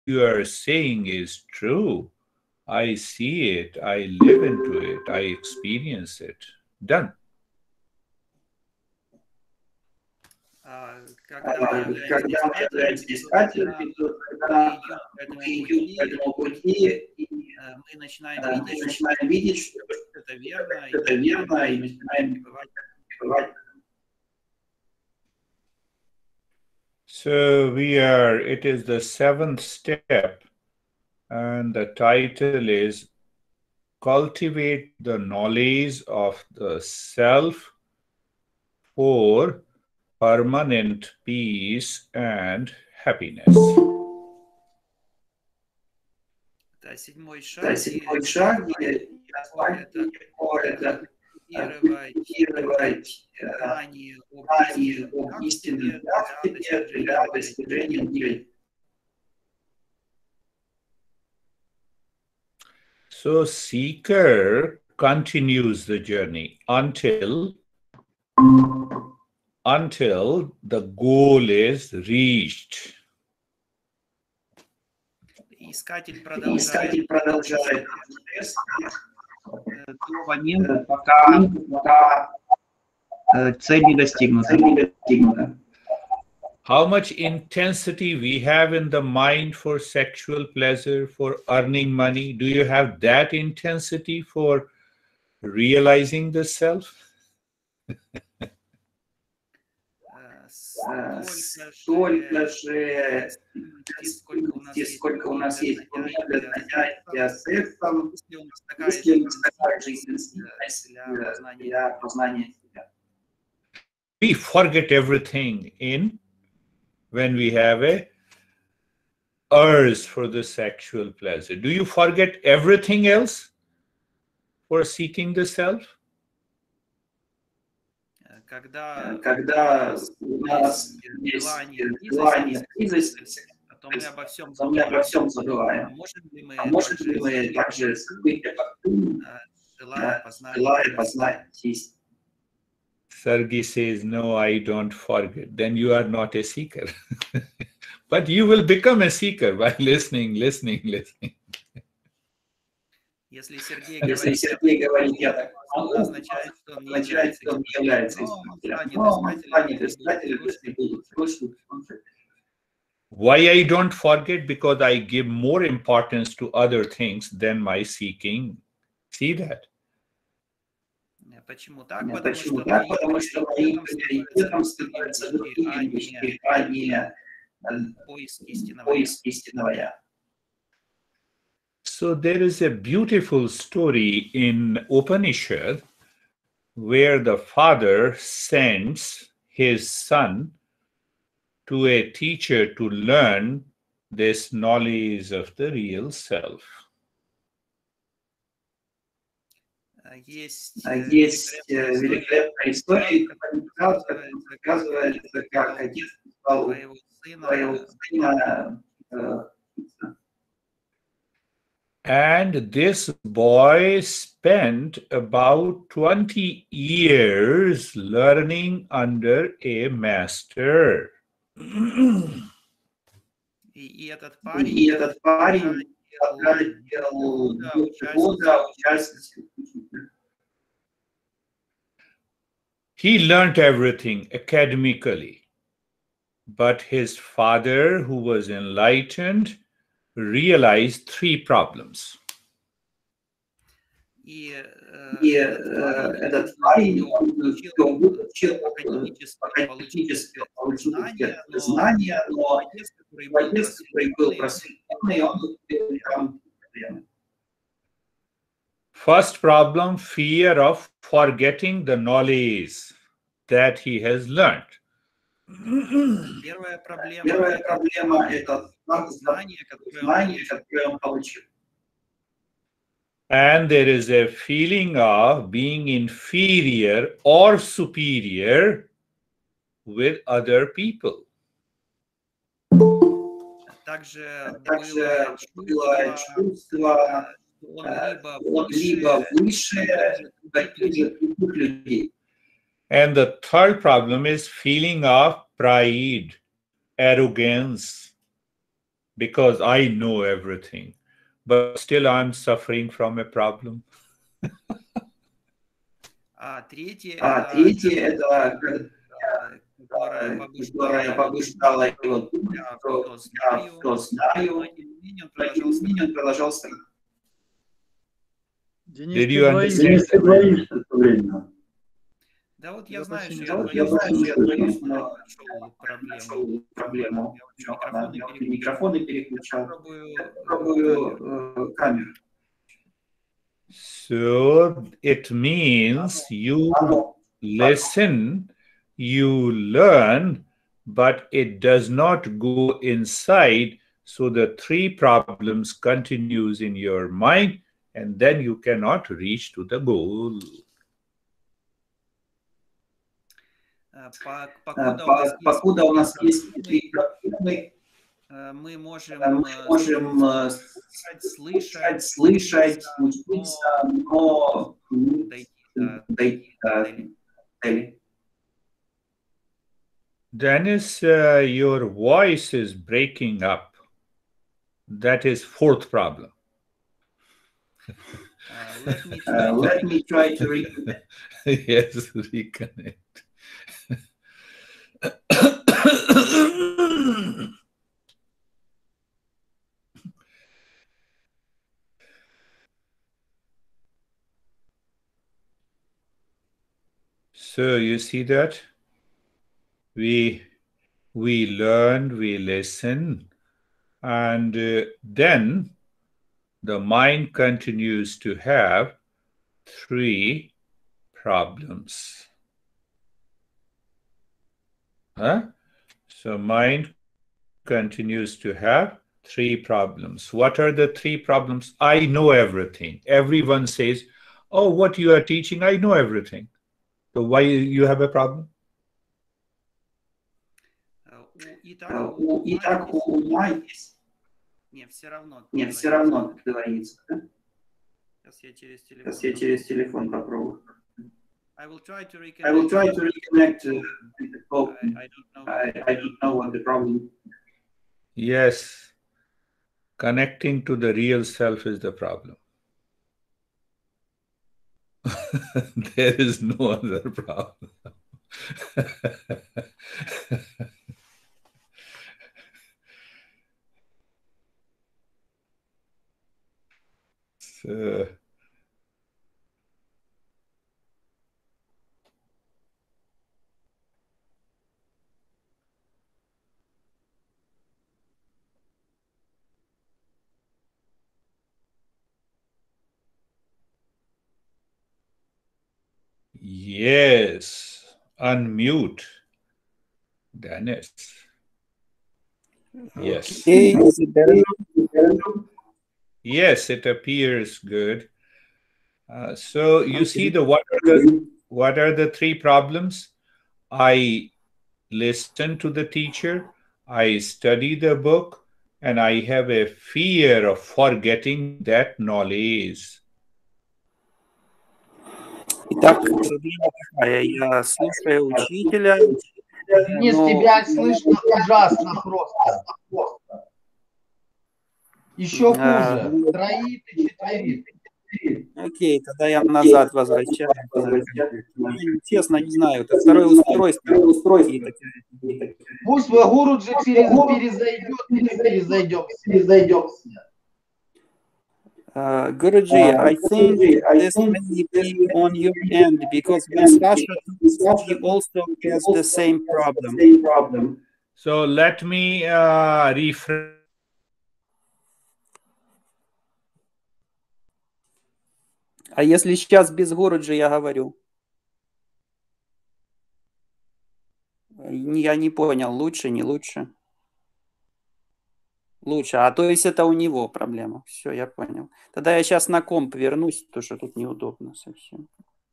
you are saying is true. I see it, I live into it, I experience it. Done. Когда мы являемся Когда мы искателями, являемся то тогда искателями, то мы тогда идем по этому мы идем по пути, этому пути, и мы начинаем мы видеть, что начинаем видеть, что это верно, и это верно, и начинаем пребывать. пребывать. So it is the seventh step, and the title is Cultivate the Knowledge of the Self for Permanent Peace and Happiness. Это седьмой Это шаг, седьмой шаг, и это культивировать знание знание об истинной практике для достижения мира. So seeker continues the journey until the goal is reached. Искатель Искатель продолжает до момента, пока цель не достигнута. How much intensity we have in the mind for sexual pleasure, for earning money? Do you have that intensity for realizing the self? столько же, сколько у нас есть энергия занятия сексом, если у нас такая же интенсивность для познания себя. We forget everything when we have a urge for the sexual pleasure. Do you forget everything else for seeking the self? Когда у нас есть желание близости, то мы обо всем забываем. А может ли мы также быть желая познать истину? Sergey says, no, I don't forget. Then you are not a seeker. But you will become a seeker by listening. Если Сергей говорит, я так могу, означает, что он не является искателем. Why I don't forget? Because I give more importance to other things than my seeking. See that? Почему так? Потому что моим приоритетом становятся другие вещи, а не поиск истинного я. So there is a beautiful story in Upanishad where the father sends his son to a teacher to learn this knowledge of the real self. Есть великолепная история, рассказывается, как отец своего сына. And this boy spent about 20 years learning under a master. И этот парень делал года участия. He learnt everything academically, but his father, who was enlightened, realized three problems. И этот парень получил академическое знание, но отец, который был просветленный, он там проблемы. First problem, fear of forgetting the knowledge that he has learned. Первая проблема – это знание, которое он получил. And there is a feeling of being inferior or superior with other people. Также было чувство, он либо выше других людей. And the third problem is feeling of pride, arrogance. because I know everything, but still I'm suffering from a problem. А третье Третье это это которое которая побуждала побуждала его его думать, я что все я знаю, все но знаю, тем не менее он но тем продолжал не менее он страдать. продолжал страдать. Денис, Did ты you understand? двоишься Ты все время. говоришь все время. Да вот Тебя я знаю, почти что не я слышно. Я двоюсь, знаю, но что я нашел проблему. нашел проблему. Я вообще микрофоны Я переключил. микрофоны переключал. Попробую камеру. Пробую камеру. So it means you Оно listen, you learn, but it does not go inside. So the three problems continues in your mind, and then you cannot reach to the goal. Покуда у нас есть Покуда у нас есть три три проблемы, мы можем мы можем слышать, слышать, учиться, но дойти до цели. Dennis, your voice is breaking up. That is fourth problem. Let me try to reconnect. Yes, reconnect. So you see that we learn, we listen, and then the mind continues to have three problems. So mind continues to have three problems. What are the three problems? I know everything. Everyone says, oh, what you are teaching, I know everything. So why you have a problem? Итак, у ума есть. Не, все равно говорится. Да? Сейчас я через телефон попробую. I will try to I will try to reconnect with the call. I don't know. I don't know what the problem is. Yes, connecting to the real self is the problem. There is no other problem. So, yes, unmute, Dennis. Yes. Okay, is it better now? Yes, it appears good. So you see what are the three problems? I listen to the teacher, I study the book, and I have a fear of forgetting that knowledge. Итак, проблема такая. Я слушаю учителя. Денис, тебя слышно ужасно просто. Еще хуже. Троит и четверит. Окей, тогда я назад возвращаюсь. Честно, не знаю. Это второе устройство. Пусть Гуруджи перезайдемся. Guruji, I think this may be on your end because when Sasha talks, he also has the same problem. So let me rephrase. А если сейчас без Гуруджи я говорю? Я не понял, лучше, не лучше? Лучше. А то есть это у него проблема. Все, я понял. Тогда я сейчас на комп вернусь, потому что тут неудобно совсем.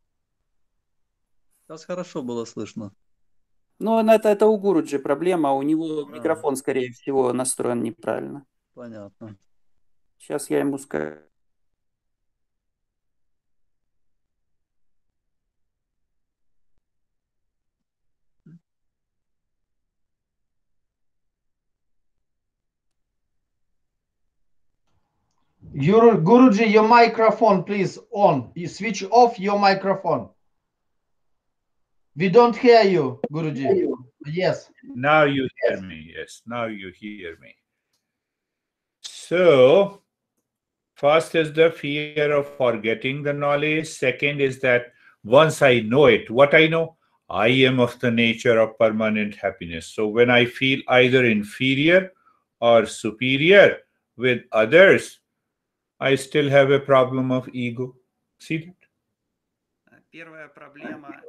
Сейчас хорошо было слышно. Ну, это у Гуруджи проблема, а у него микрофон, скорее всего, настроен неправильно. Понятно. Сейчас я ему скажу. Guruji, your microphone, please, on. You switch off your microphone. We don't hear you, Guruji. Yes. Now you hear me. Yes, now you hear me. So, first is the fear of forgetting the knowledge. Second is that once I know it, what I know, I am of the nature of permanent happiness. So when I feel either inferior or superior with others, I still have a problem of ego. See that? Первая проблема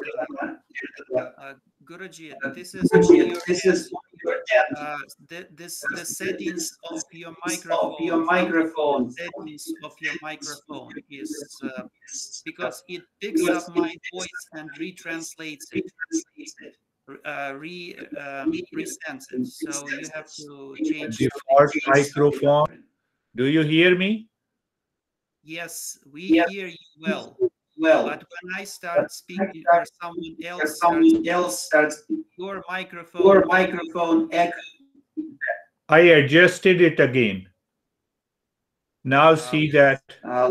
Guruji, this is on your the settings of your microphone. Settings of your microphone is because it picks up my voice and retranslates it, resends it. So you have to change Default microphone. Do you hear me? Yes, we hear you well. But when I start speaking or someone else starts, your microphone echo. I adjusted it again. Now see that.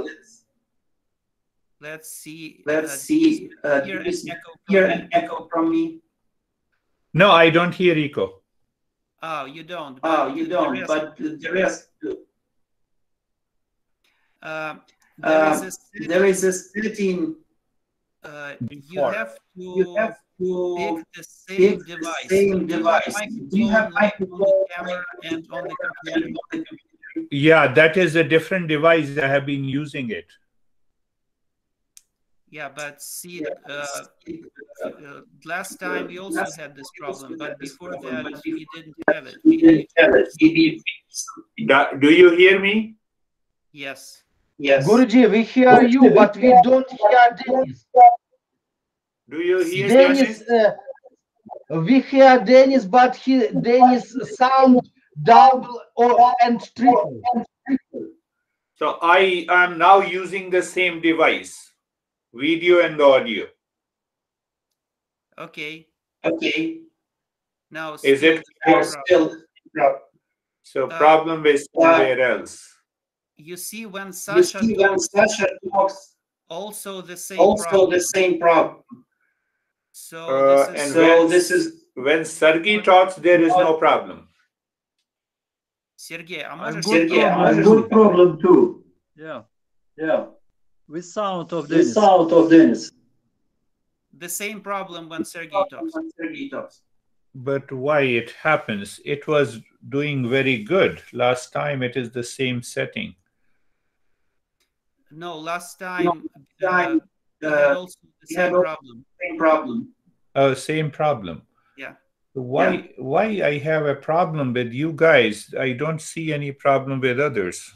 Let's see. Hear an echo from me. No, I don't hear echo. Oh, you don't. But the rest. There is a setting. You have to pick the same device. Do you have microphone on the camera and on the computer? Yeah, that is a different device. I have been using it. Yeah, but see, last time we also had this problem, but before that we didn't have it. Do you hear me? Yes. Yes. Guruji, we hear you, but we don't hear Dennis. Do you hear Dennis? We hear Dennis, but Dennis sound double and triple. So I am now using the same device, video and audio. Okay. Now Is it Still. so? Problem is somewhere else. You see, when Sasha talks, also the same problem. So this is when Sergey talks, there is no problem. Sergey, good problem too. Yeah. With sound of Dennis. The same problem when Sergey talks. But why it happens? It was doing very good. Last time it is the same setting. No, last time we had also the same problem. Oh, same problem. Yeah. Why I have a problem with you guys? I don't see any problem with others.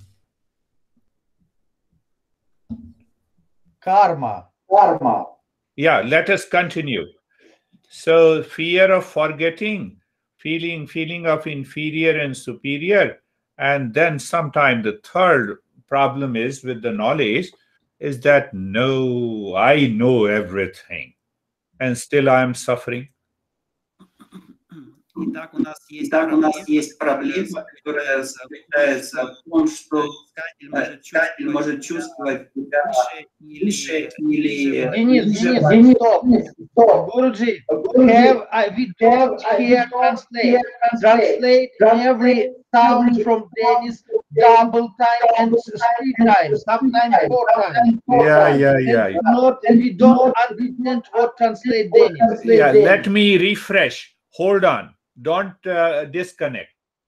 Karma. Yeah, let us continue. So fear of forgetting, feeling of inferior and superior, and then sometime the third problem is with the knowledge is that no, I know everything and still I am suffering. Итак, у нас есть проблема, которая заключается в том, что искатель может чувствовать выше или Денис, stop. Guruji, we don't hear translate every sound from Dennis double time and 3 times, sometimes 4 times. Yeah. We don't understand what translate Dennis. Yeah, let me refresh. Hold on. Don't disconnect.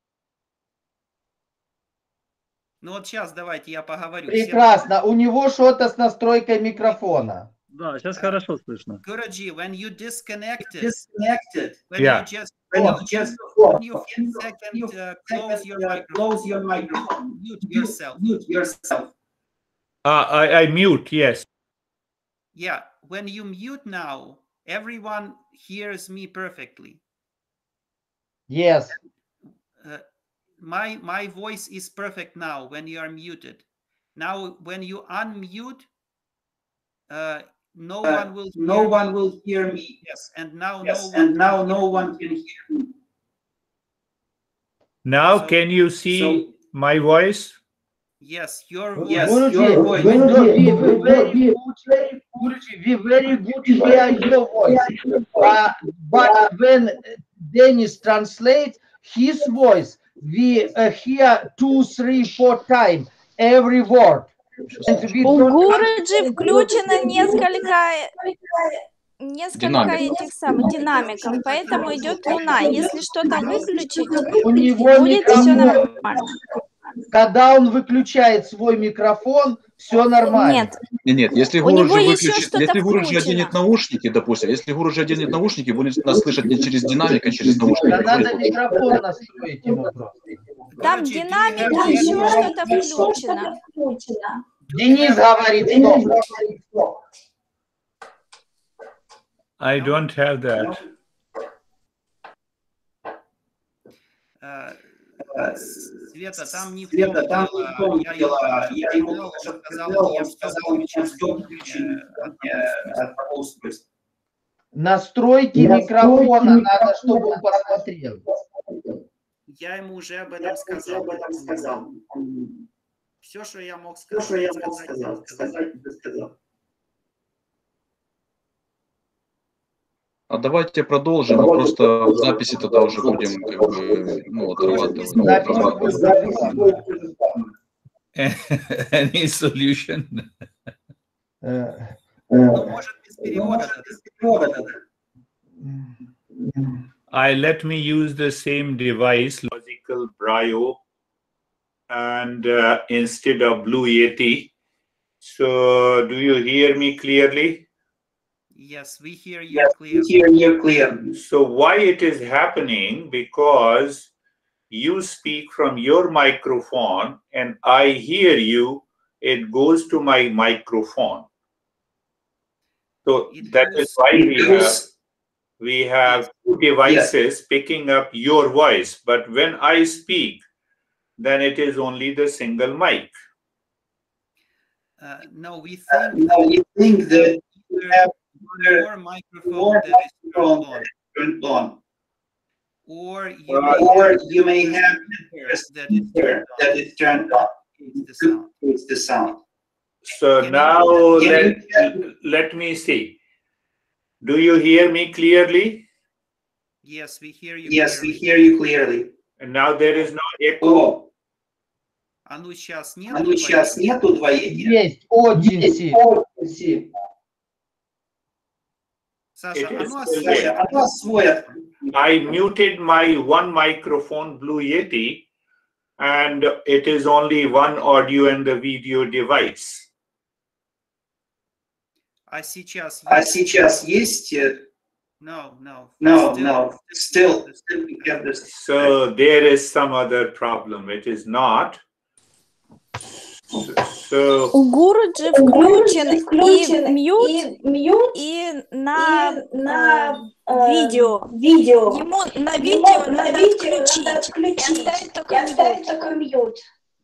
Ну вот сейчас давайте я поговорю. Прекрасно. У него что-то с настройкой микрофона. Да, сейчас хорошо слышно. Guruji, when you disconnected, when Yeah. you in second close your microphone, mute yourself. I mute, yes. Yeah, when you mute now, everyone hears me perfectly. Yes. My voice is perfect now when you are muted. Now, when you unmute, no one will hear me. Yes, and now no one can hear me. Now, can you see my voice? Yes, your Yes, voice. your voice. We very good hear your voice. But when Dennis translates his voice, we hear 2, 3, 4 times every word. And we У don't Гуруджи включено несколько этих самых динамиков, поэтому идет луна. Если что-то выключить, у него будет все микрофон. нормально. Когда он выключает свой микрофон, все нормально. Нет, Нет, если у него Гуруджи еще выключит, что-то если Гуруджи оденет включено. наушники, допустим, если Гуруджи оденет наушники, будет нас слышать не через динамик, а через наушники. Да надо микрофон настроить ему просто. Там Гуруджи, динамик do you и have еще headphones? что-то включено. Денис говорит, стоп. I don't have that. Света, там не в том дело. Я ему сказал, я все выключил от устройства. Настройки микрофона надо, чтобы он посмотрел. Я ему уже об этом сказал. Все, что я мог сказать, сказал. А давайте продолжим, мы просто в записи тогда уже будем как бы, ну, отрабатывать. Any solution? Ну, может, без перевода. Let me use the same device, Logical Brio, and instead of Blue Yeti. So, do you hear me clearly? Yes, we hear you clearly. So, why it is happening? Because you speak from your microphone and I hear you, it goes to my microphone. So, that is why we have two devices picking up your voice, but when I speak, then it is only the single mic. No, we think that you have your microphone that is turned on. Or you may have that is turned off. It's the sound. So now let me see. Do you hear me clearly? Yes, we hear you. Yes, we hear you clearly. And now there is no echo. А ну сейчас нет удвоения. Есть, очень сильно. Саша, оно освоит. I muted my one microphone, Blue Yeti, and it is only one audio and the video device. А сейчас есть? No. Still we have this. So there is some other problem. It is not. So У Гуруджи включен и мьют, и на видео. Ему на видео надо отключить и оставить только мьют.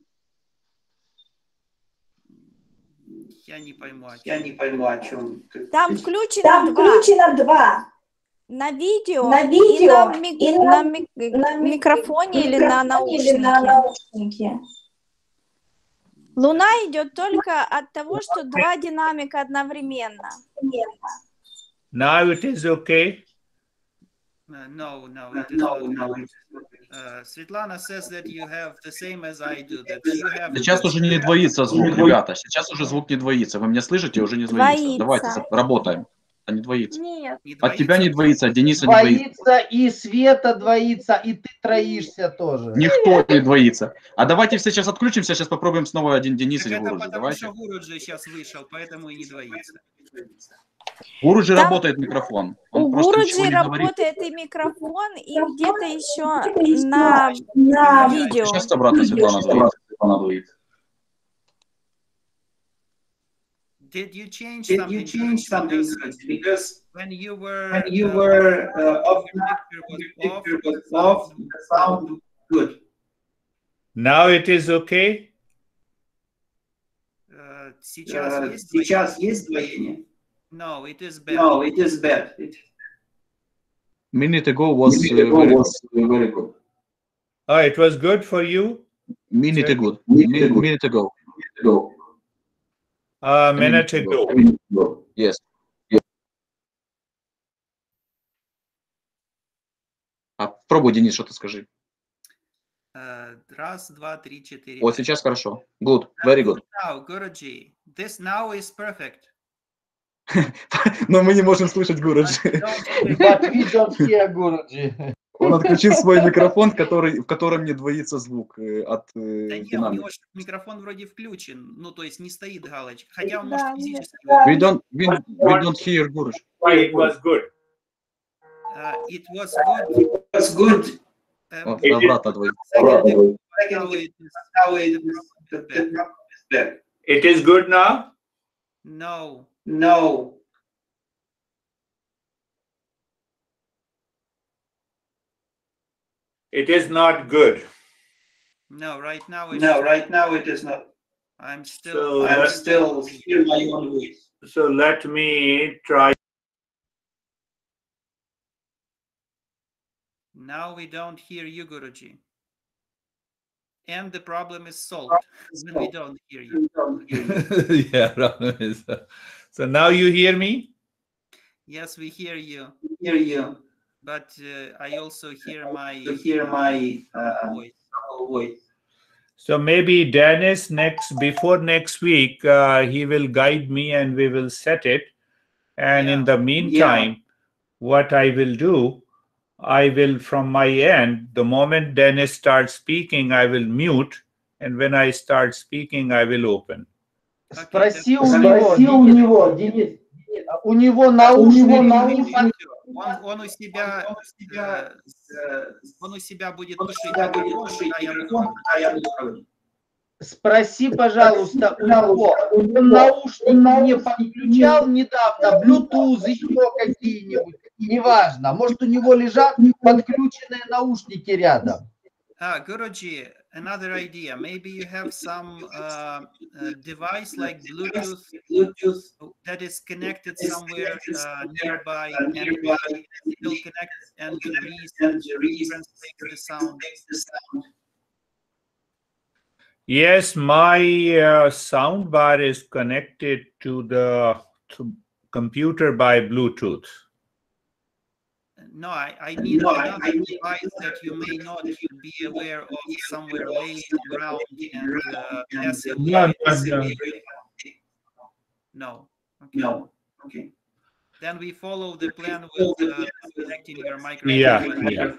Я не пойму, о чем ты. Там включено два. На видео и на микрофоне или на наушнике. Луна идет только от того, что два динамика одновременно. now it is okay. No, it is not. Svetlana says that you have the same as I do. That you have. Сейчас уже не двоится звук, ребята. Сейчас уже звук не двоится. Вы меня слышите? Уже не двоится. Давайте работаем. А не двоится. Нет. От тебя не двоится, от Дениса не двоится. Двоится, и Света двоится, и ты троишься тоже. Никто не двоится. А давайте все сейчас отключимся, сейчас попробуем снова один Денис или Это Гуруджи. потому Давайте. что Гуруджи сейчас вышел, поэтому и не двоится. Гуруджи работает микрофон. У Гуруджи работает и микрофон, и где-то еще на видео. Сейчас обратно Светлана двоится. Did you change something? Because when you were off, the picture was off, the sound was good. Now it is okay. Сейчас есть двоение? No, it is bad. Minute ago was very good. Oh, it was good for you? Minute ago. Minute ago. A minute ago. Yes. А пробуй, Денис, что-то скажи. Раз, два, три, четыре. Вот сейчас хорошо. Good. Very good. Now, Guruji, this now is perfect. Но мы не можем слышать Гуруджи. But we don't hear Guruji. Он отключил свой микрофон, в котором не двоится звук от Да нет, у динамика. него микрофон вроде включен, ну то есть не стоит галочка, хотя он может Да, физически. We don't hear Guruj. Why it was good. It was good. Вот, обратно двоится. Second, now it is back. It is good now? No. It is not good. No, right now it is not. I'm still hear my own voice. So let me try. Now we don't hear you, Guruji. And the problem is solved when we don't hear you. Yeah, problem is. So now you hear me? Yes, we hear you, Hear you. but I also hear my Voice. So maybe Dennis before next week, he will guide me and we will set it. And in the meantime, what I will do, I will from my end, the moment Dennis starts speaking, I will mute. And when I start speaking, I will open. Спроси у него, Денис, у него наушники. Он у себя будет тушить микрофон, а я буду. Спроси, пожалуйста, у него. Он наушники не подключал недавно, Bluetooth, еще какие-нибудь, неважно. Может, у него лежат подключенные наушники рядом. Guruji, another idea. Maybe you have some device like Bluetooth that is connected somewhere nearby and still connects and translates the sound. Yes, my sound bar is connected to the computer by Bluetooth. No, I need another device that you may not be aware of somewhere laying around and No. Okay. Then we follow the plan with connecting your microphone. Yeah.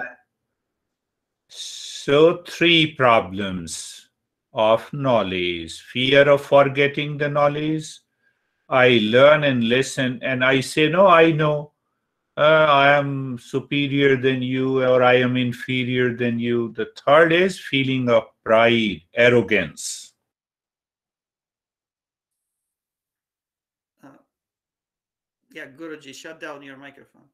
So 3 problems of knowledge: fear of forgetting the knowledge. I learn and listen and I say, no, I know. I am superior than you, or I am inferior than you. The third is feeling of pride, arrogance. Yeah, Guruji, shut down your microphone.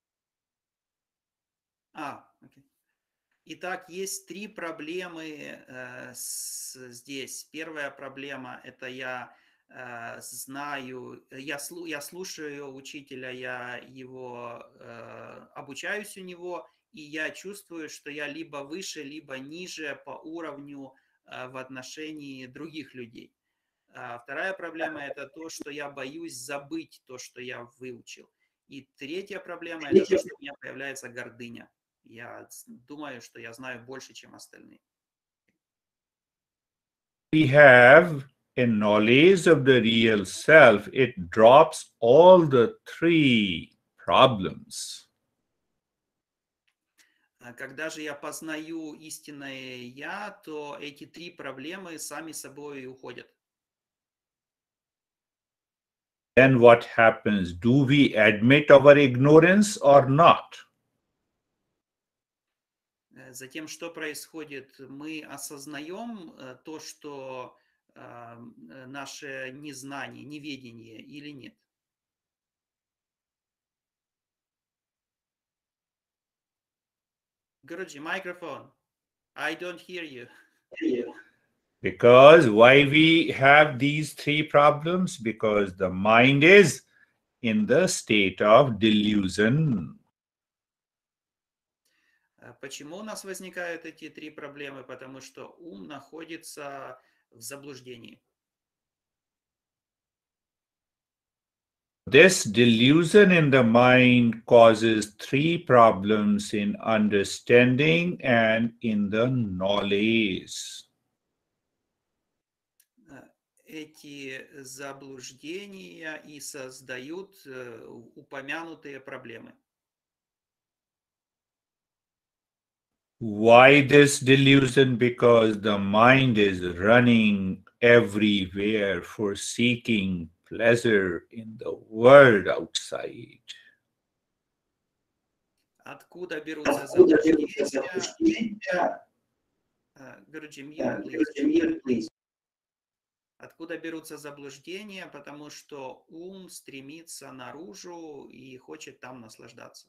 Okay. Итак, есть 3 проблемы здесь. Первая проблема – это я знаю, я слушаю учителя, я его обучаюсь у него, и я чувствую, что я либо выше, либо ниже по уровню в отношении других людей. Вторая проблема – это то, что я боюсь забыть то, что я выучил. И третья проблема – это то, что у меня появляется гордыня. Я думаю, что я знаю больше, чем остальные. We have a knowledge of the real self. It drops all the 3 problems. Когда же я познаю истинное я, то эти 3 проблемы сами собой уходят. Then what happens? Do we admit our ignorance or not? Затем, что происходит? Мы осознаем то, что наше незнание, неведение или нет? Guruji, microphone. I don't hear you. Because why we have these 3 problems? Because the mind is in the state of delusion. Почему у нас возникают эти три проблемы? Потому что ум находится в заблуждении. This delusion in the mind causes three problems in understanding and in the knowledge. Эти заблуждения и создают упомянутые проблемы. Why this delusion? Because the mind is running everywhere for seeking pleasure in the world outside. Откуда берутся заблуждения? Guruji, please. Откуда берутся заблуждения? Потому что ум стремится наружу и хочет там наслаждаться.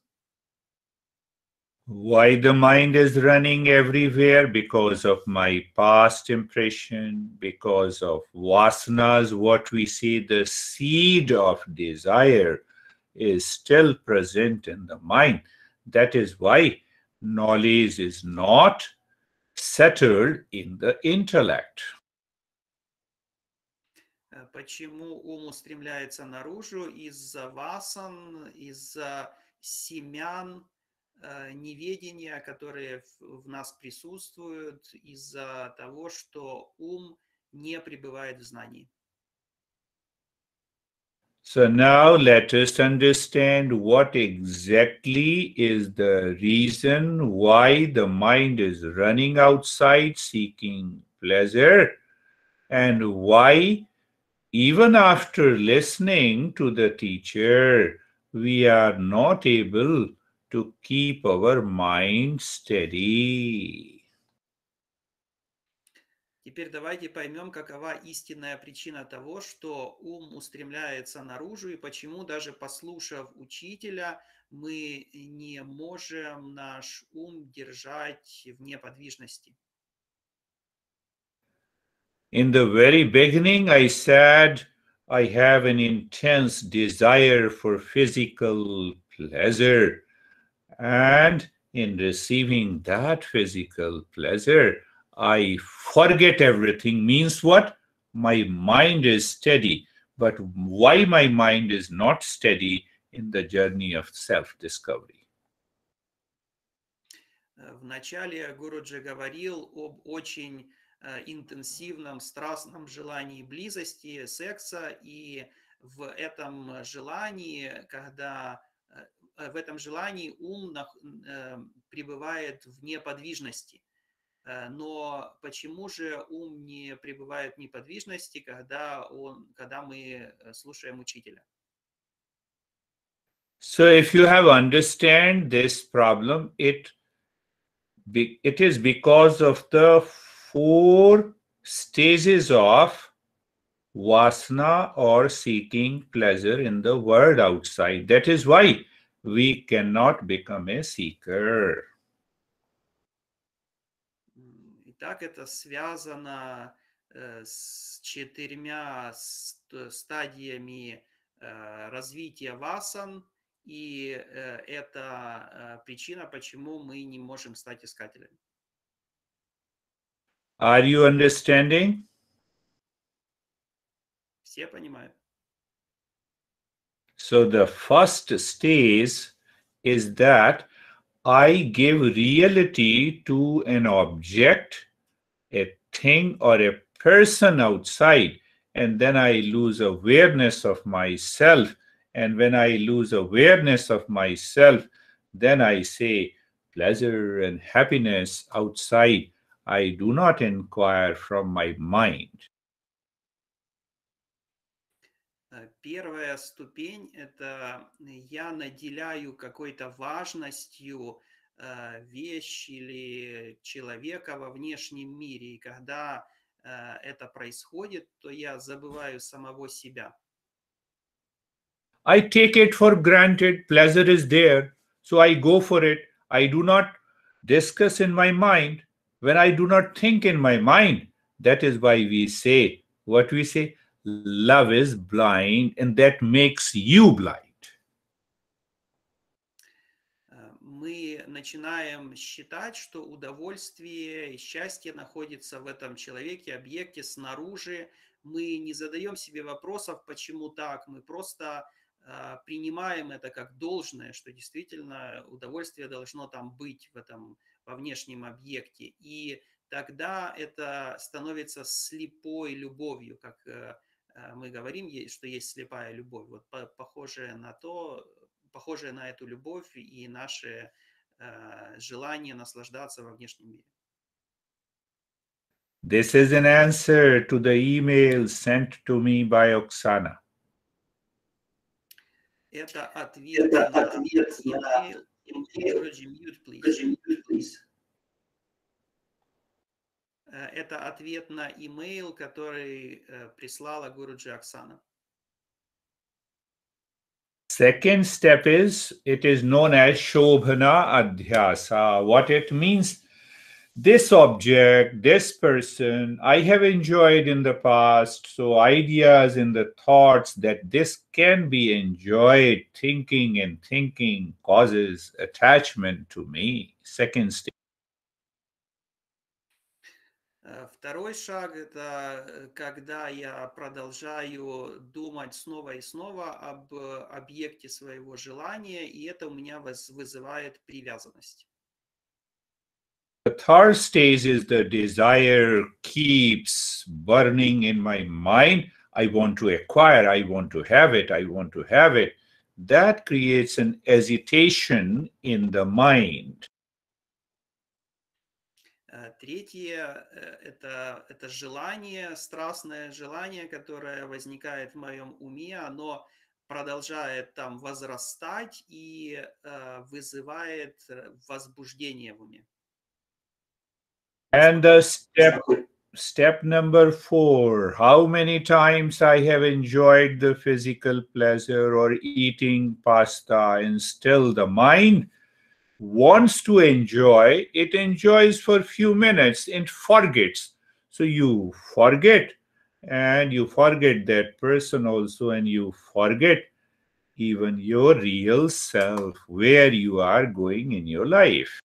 Why the mind is running everywhere? Because of my past impression, because of vasanas, what we see, the seed of desire is still present in the mind. That is why knowledge is not settled in the intellect. Почему ум устремляется наружу? Из-за васан, из-за семян неведения, которые в нас присутствуют, из-за того, что ум не пребывает в знании. So now let us understand what exactly is the reason why the mind is running outside seeking pleasure, and why even after listening to the teacher, we are not able to keep our mind steady. Теперь давайте поймем, какова истинная причина того, что ум устремляется наружу, и почему, даже послушав учителя, мы не можем наш ум держать в неподвижности. In the very beginning, I said I have an intense desire for physical pleasure, and in receiving that physical pleasure, I forget everything. Means what? My mind is steady. But why my mind is not steady in the journey of self-discovery? Вначале Гуруджи говорил об очень интенсивном, страстном желании близости, секса, и в этом желании, ум пребывает в неподвижности. Но почему же ум не пребывает в неподвижности, когда мы слушаем учителя? So if you have understand this problem, it is because of the 4 stages of vasana or seeking pleasure in the world outside. That is why we cannot become a seeker. Итак, это связано с 4 стадиями развития васан, и это причина, почему мы не можем стать искателями. Are you understanding? Все понимают? So the first stage is that I give reality to an object, a thing, or a person outside, and then I lose awareness of myself. And when I lose awareness of myself, then I say pleasure and happiness outside. I do not inquire from my mind. Первая ступень – это я наделяю какой-то важностью вещь или человека во внешнем мире. И когда это происходит, то я забываю самого себя. I take it for granted, pleasure is there, so I go for it. I do not discuss in my mind. When I do not think in my mind, that is why we say, what we say, love is blind, and that makes you blind. мы начинаем считать, что удовольствие и счастье находится в этом человеке, объекте, снаружи. Мы не задаем себе вопросов, почему так. Мы просто принимаем это как должное, что действительно удовольствие должно там быть во внешнем объекте. И тогда это становится слепой любовью, как мы говорим, что есть слепая любовь. Вот похожее на эту любовь и наше желание наслаждаться во внешнем мире. This is an answer to the email sent to me by Oksana. Это ответ на email. Это ответ на email, который прислала Гуруджи Оксана. Second step is, it is known as Shobhana Adhyasa. What it means, this object, this person, I have enjoyed in the past, so ideas and the thoughts that this can be enjoyed, thinking and thinking causes attachment to me. Second step. Второй шаг – это когда я продолжаю думать снова и снова об объекте своего желания, и это у меня вызывает привязанность. The third stage is the desire keeps burning in my mind. I want to acquire, I want to have it, I want to have it. That creates an agitation in the mind. Третье – это желание, страстное желание, которое возникает в моем уме, оно продолжает там возрастать и вызывает возбуждение в уме. And the step number 4, how many times I have enjoyed the physical pleasure or eating pasta, and still the mind wants to enjoy, it enjoys for a few minutes and forgets. So you forget, and you forget that person also, and you forget even your real self, where you are going in your life.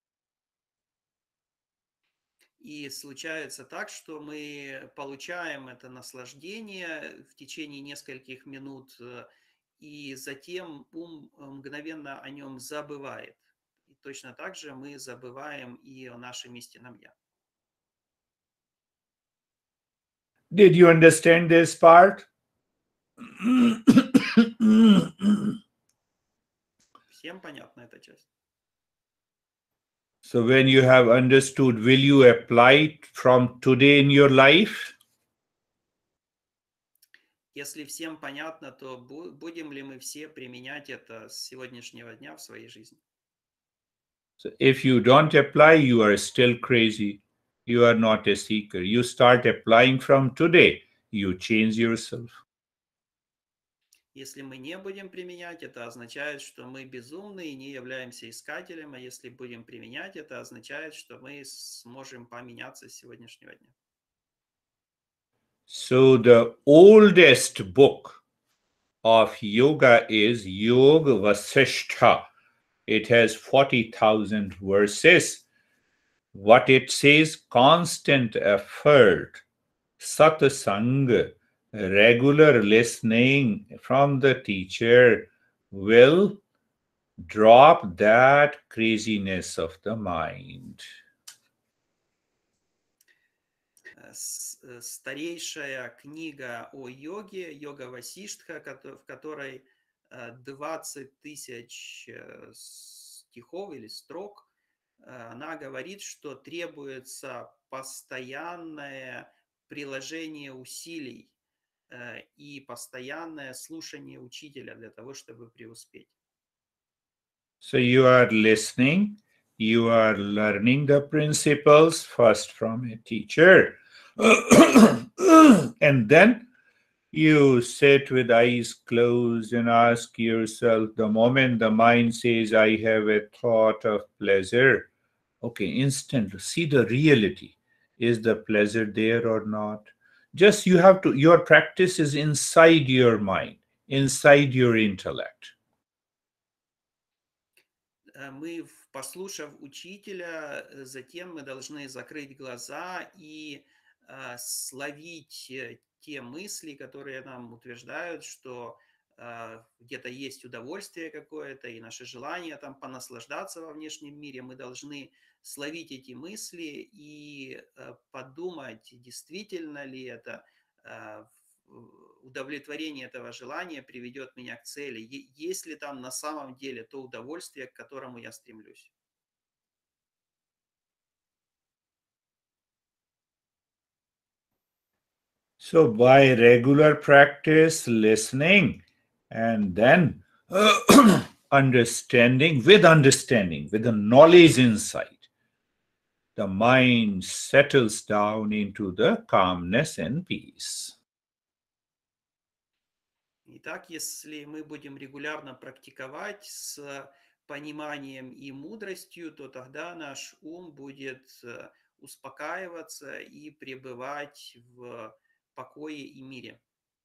И случается так, что мы получаем это наслаждение в течение нескольких минут, и затем ум мгновенно о нем забывает. И точно так же мы забываем и о нашем истинном «Я». Did you understand this part? Всем понятна эта часть? So when you have understood, will you apply it from today in your life? Если всем понятно, то будем ли мы все применять это с сегодняшнего дня в своей жизни? So if you don't apply, you are still crazy. You are not a seeker. You start applying from today. You change yourself. Если мы не будем применять, это означает, что мы безумны и не являемся искателем, а если будем применять, это означает, что мы сможем поменяться с сегодняшнего дня. So the oldest book of yoga is Yoga Vasishtha. It has 40,000 verses. What it says, constant effort, satsang, regular listening from the teacher will drop that craziness of the mind. Старейшая книга о йоге, Йога Васиштха, в которой 20 тысяч стихов или строк, она говорит, что требуется постоянное приложение усилий и постоянное слушание учителя для того, чтобы преуспеть. So you are listening, you are learning the principles first from a teacher, and then you sit with eyes closed and ask yourself, the moment the mind says, I have a thought of pleasure, okay, instantly see the reality. Is the pleasure there or not? Just you have to, your practice is inside your mind, inside your intellect. Мы в послушав учителя, затем мы должны закрыть глаза и словить те мысли, которые нам утверждают, что где-то есть удовольствие какое-то и наше желание там понаслаждаться во внешнем мире. Мы должны словить эти мысли и подумать, действительно ли это удовлетворение этого желания приведет меня к цели, есть ли там на самом деле то удовольствие, к которому я стремлюсь. So by regular practice, listening, and then understanding, with the knowledge inside, the mind settles down into the calmness and peace. Итак, если мы будем регулярно практиковать с пониманием и мудростью, то тогда наш ум будет успокаиваться и пребывать в покое и мире.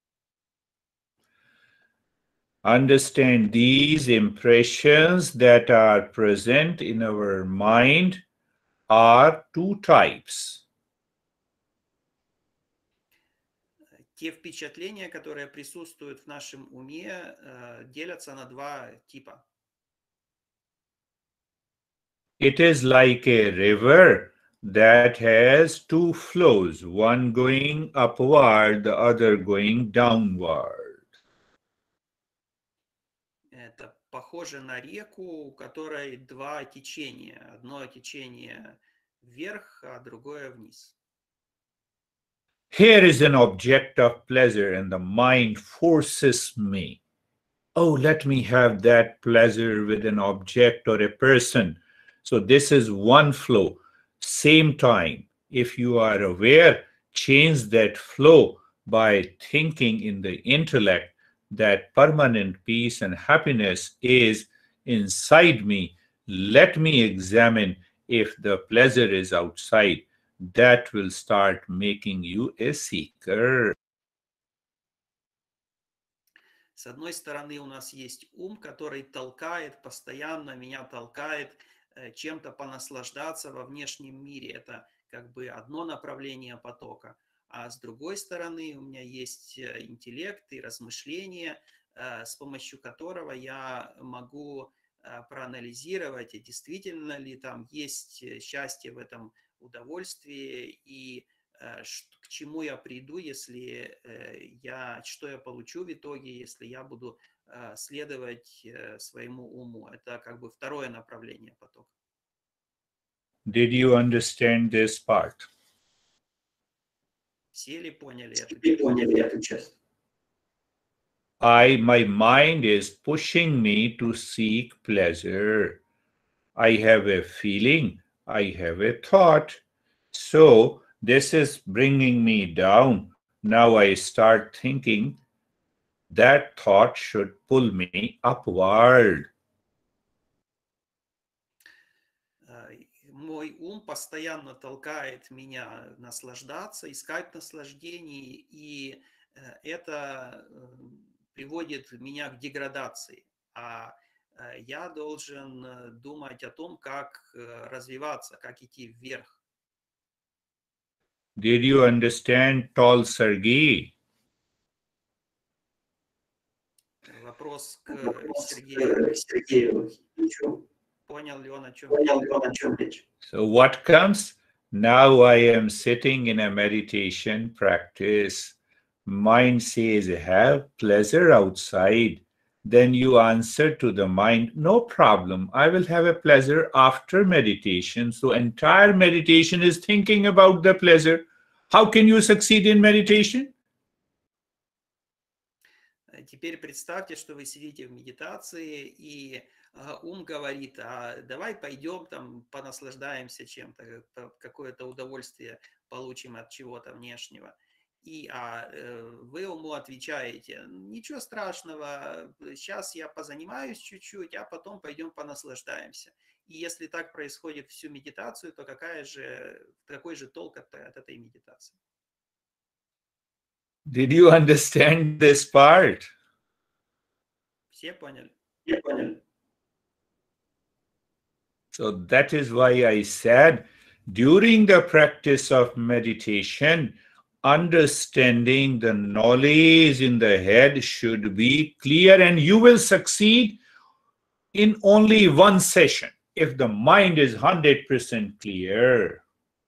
Understand these impressions that are present in our mind are two types. Те впечатления, которые присутствуют в нашем уме, делятся на два типа. It is like a river that has two flows, one going upward, the other going downward. Это похоже на реку, у которой два течения. Одно течение вверх, а другое вниз. Here is an object of pleasure, and the mind forces me. Oh, let me have that pleasure with an object or a person. So this is one flow. Same time, if you are aware, change that flow by thinking in the intellect that permanent peace and happiness is inside me. Let me examine if the pleasure is outside. That will start making you a seeker. С одной стороны, у нас есть ум, который толкает, постоянно меня толкает чем-то понаслаждаться во внешнем мире. Это как бы одно направление потока. А с другой стороны, у меня есть интеллект и размышления, с помощью которого я могу проанализировать, действительно ли там есть счастье в этом удовольствии и к чему я приду, если что я получу в итоге, если я буду следовать своему уму. Это как бы второе направление потока. Did you understand this part? Все ли поняли эту часть? My mind is pushing me to seek pleasure. I have a feeling, I have a thought. So this is bringing me down. Now I start thinking that thought should pull me upward. Мой ум постоянно толкает меня наслаждаться, искать наслаждений, и это приводит меня к деградации. А я должен думать о том, как развиваться, как идти вверх. Did you understand Tall Sergei? Вопрос к Сергею. Понял ли он, о чем речь? So what comes? Now I am sitting in a meditation practice. Mind says, have pleasure outside. Then you answer to the mind, no problem. I will have a pleasure after meditation. So entire meditation is thinking about the pleasure. How can you succeed in meditation? Теперь представьте, что вы сидите в медитации, и ум говорит, а давай пойдем там понаслаждаемся чем-то, какое-то удовольствие получим от чего-то внешнего. И вы уму отвечаете, ничего страшного, сейчас я позанимаюсь чуть-чуть, а потом пойдем понаслаждаемся. И если так происходит всю медитацию, то какой же толк от этой медитации? Did you understand this part? Все поняли? Я понял. So that is why I said during the practice of meditation, understanding the knowledge in the head should be clear, and you will succeed in only one session if the mind is 100% clear.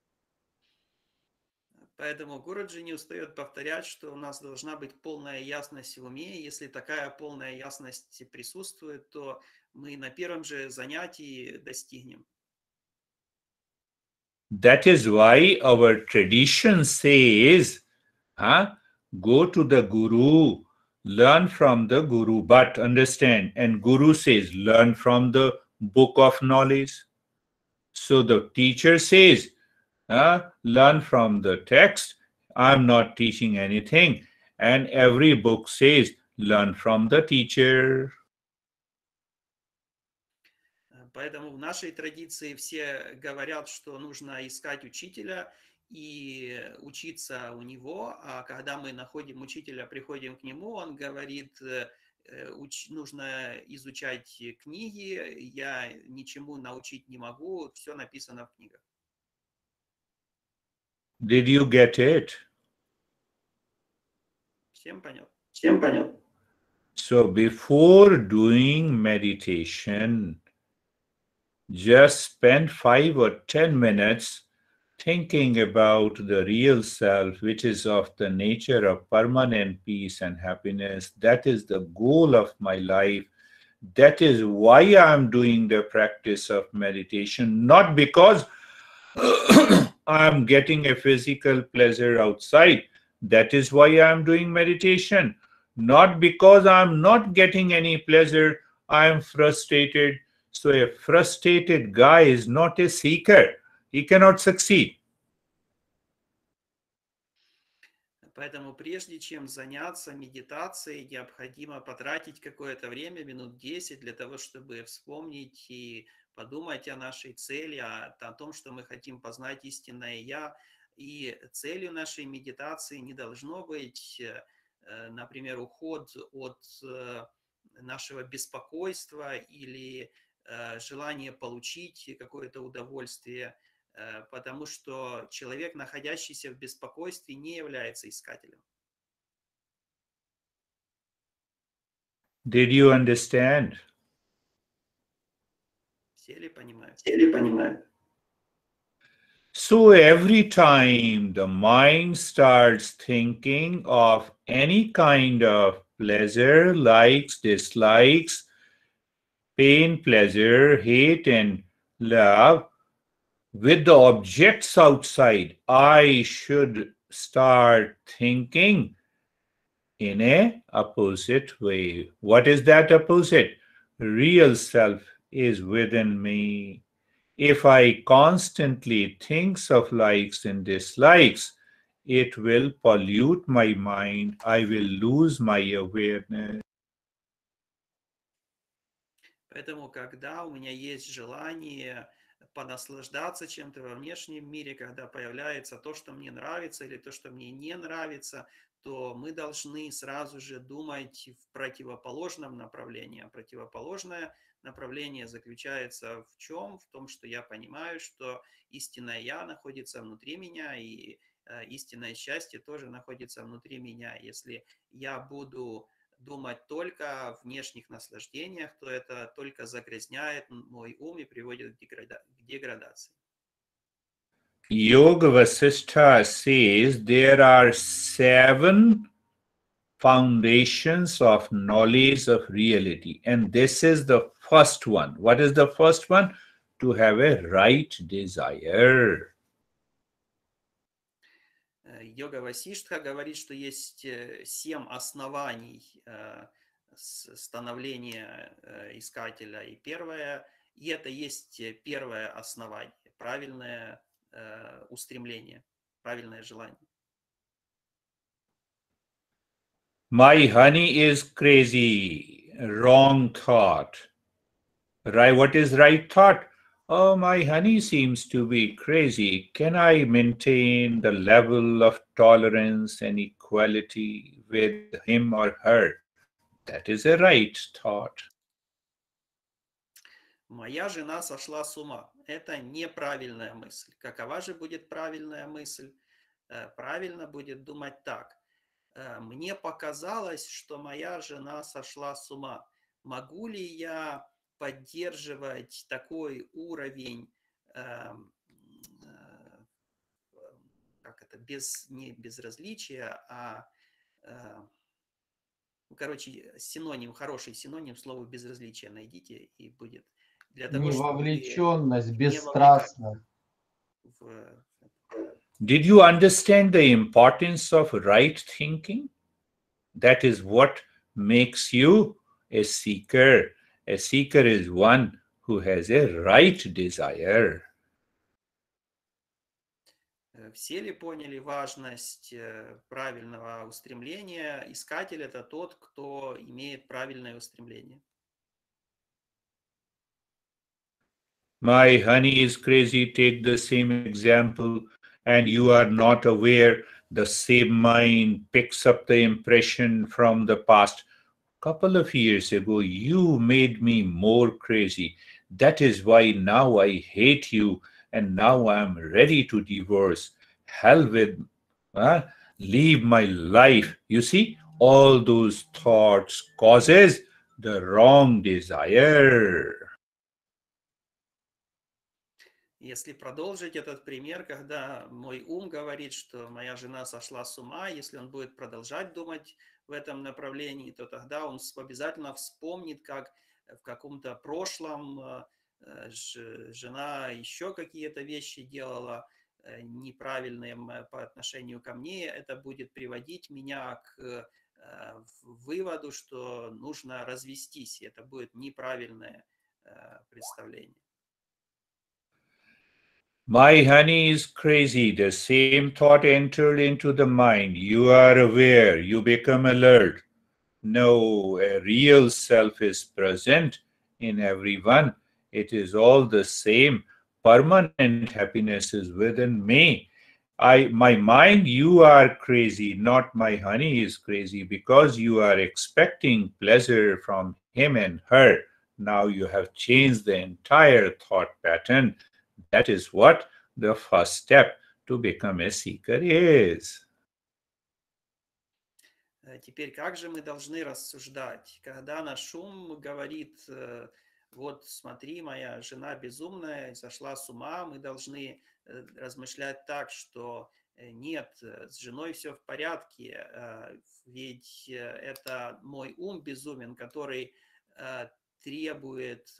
Поэтому Гуруджи не устает повторять, что у нас должна быть полная ясность в уме. Если такая полная ясность присутствует, то мы на первом же занятии достигнем. That is why our tradition says, go to the Guru, learn from the Guru, but understand, and Guru says, learn from the book of knowledge. So the teacher says, learn from the text. I'm not teaching anything. And every book says, learn from the teacher. Поэтому в нашей традиции все говорят, что нужно искать учителя и учиться у него, а когда мы находим учителя, приходим к нему, он говорит, нужно изучать книги, я ничему научить не могу, все написано в книгах. Did you get it? Всем понятно? Всем понятно. So before doing meditation, just spend 5 or 10 minutes thinking about the real self, which is of the nature of permanent peace and happiness. That is the goal of my life. That is why I'm doing the practice of meditation, not because I'm getting a physical pleasure outside. That is why I'm doing meditation. Not because I'm not getting any pleasure, I'm frustrated. So a frustrated guy is not a seeker. He cannot succeed. Поэтому прежде чем заняться медитацией, необходимо потратить какое-то время, минут 10, для того, чтобы вспомнить и подумать о нашей цели, о том, что мы хотим познать истинное «Я». И целью нашей медитации не должно быть, например, уход от нашего беспокойства или желание получить какое-то удовольствие, потому что человек, находящийся в беспокойстве, не является искателем. Did you understand? Все ли понимают? Все ли понимают? So every time the mind starts thinking of any kind of pleasure, likes, dislikes, pain, pleasure, hate, and love, with the objects outside, I should start thinking in a opposite way. What is that opposite? Real self is within me. If I constantly think of likes and dislikes, it will pollute my mind. I will lose my awareness. Поэтому, когда у меня есть желание понаслаждаться чем-то во внешнем мире, когда появляется то, что мне нравится, или то, что мне не нравится, то мы должны сразу же думать в противоположном направлении. А противоположное направление заключается в чем? В том, что я понимаю, что истинное «Я» находится внутри меня, и истинное счастье тоже находится внутри меня. Если я буду думать только о внешних наслаждениях, то это только загрязняет мой ум и приводит к деградации. Yoga Vasishtha says there are 7 foundations of knowledge of reality, and this is the first one. What is the first one? To have a right desire. Йога Васиштха говорит, что есть 7 оснований становления искателя. И это есть первое основание, правильное устремление, правильное желание. My honey is crazy. Wrong thought. Right? What is right thought? Oh, my honey seems to be crazy. Can I maintain the level of tolerance and equality with him or her? That is a right thought. Моя жена сошла с ума. Это неправильная мысль. Какова же будет правильная мысль? Правильно будет думать так. Мне показалось, что моя жена сошла с ума. Могу ли я поддерживать такой уровень, как это, не безразличия, а, короче, синоним, хороший синоним слову безразличия найдите, и будет. Для того, Невовлеченность, бесстрастность. Did you understand the importance of right thinking? That is what makes you a seeker. A seeker is one who has a right desire. Все ли поняли важность правильного устремления? Искатель — это тот, кто имеет правильное устремление. My honey is crazy. Take the same example, and you are not aware. The same mind picks up the impression from the past. Couple of years ago, you made me more crazy. That is why now I hate you, and now I'm ready to divorce. Hell with, leave my life. You see, all those thoughts causes the wrong desire. Если продолжить этот пример, когда мой ум говорит, что моя жена сошла с ума, если он будет продолжать думать в этом направлении, то тогда он обязательно вспомнит, как в каком-то прошлом жена еще какие-то вещи делала неправильные по отношению ко мне. Это будет приводить меня к выводу, что нужно развестись. Это будет неправильное представление. My honey is crazy. The same thought entered into the mind. You are aware. You become alert. No, a real self is present in everyone. It is all the same. Permanent happiness is within me. My mind, you are crazy, not my honey is crazy, because you are expecting pleasure from him and her. Now you have changed the entire thought pattern. That is what the first step to become a seeker is. Теперь, как же мы должны рассуждать, когда наш ум говорит, вот смотри, моя жена безумная, сошла с ума, мы должны размышлять так, что нет, с женой все в порядке, ведь это мой ум безумен, который требует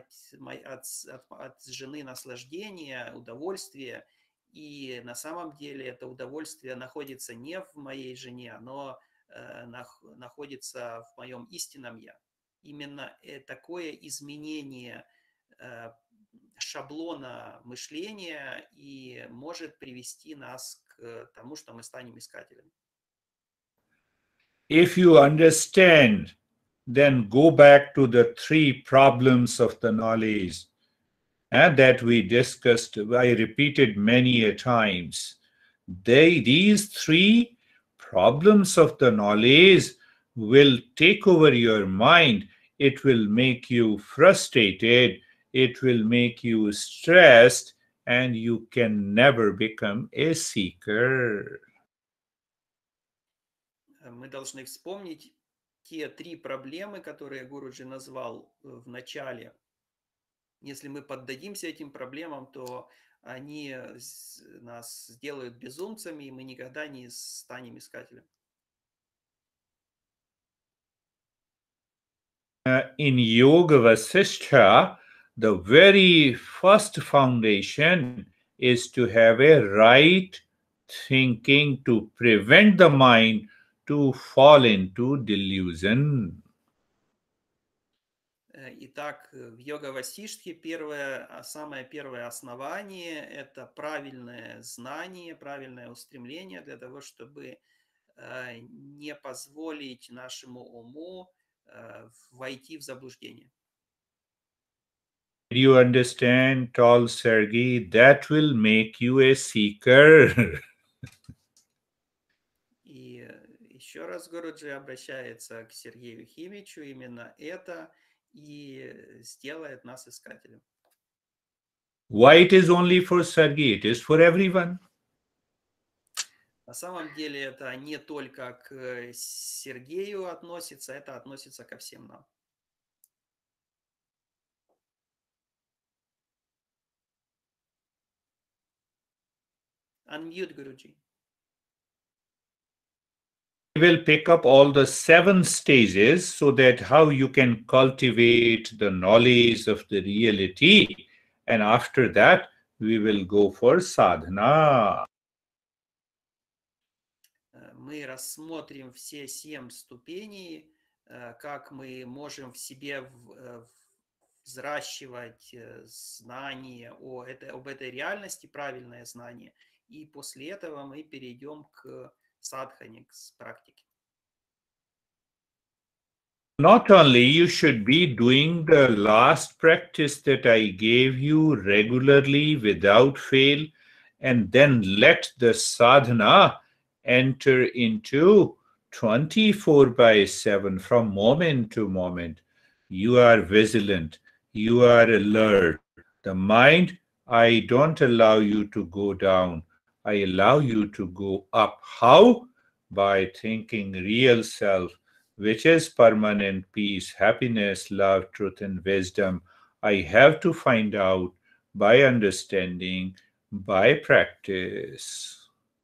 от жены наслаждения, удовольствия, и на самом деле это удовольствие находится не в моей жене, но находится в моем истинном я. Именно такое изменение шаблона мышления и может привести нас к тому, что мы станем искателями. If you understand, then go back to the three problems of the knowledge that we discussed. I repeated many a times. These three problems of the knowledge will take over your mind. It will make you frustrated. It will make you stressed, and you can never become a seeker. Мы должны вспомнить те три проблемы, которые Гуруджи назвал в начале. Если мы поддадимся этим проблемам, то они нас сделают безумцами, и мы никогда не станем искателем. In Yoga Vasishtha, the very first foundation is to have a right thinking to prevent the mind to fall into delusion. Итак, в йога-васиштхе самое первое основание – это правильное знание, правильное устремление для того, чтобы не позволить нашему уму войти в заблуждение. Do you understand, tall Sergey? That will make you a seeker. И еще раз Гуруджи обращается к Сергею Химичу. Именно это и сделает нас искателем. Why it is only for Sergey? It is for everyone. На самом деле это не только к Сергею относится, это относится ко всем нам. Unmute, Guruji. We will pick up all the 7 stages so that how you can cultivate the knowledge of the reality. And after that, we will go for sadhana. Мы рассмотрим все 7 ступеней, как мы можем в себе взращивать знание об этой реальности, правильное знание. И после этого мы перейдем к садхане, к практике. Not only you should be doing the last practice that I gave you regularly without fail, and then let the sadhana enter into 24/7 from moment to moment. You are vigilant, you are alert. The mind, I don't allow you to go down. I allow you to go up. How? By thinking real self, which is permanent peace, happiness, love, truth, and wisdom. I have to find out by understanding, by practice.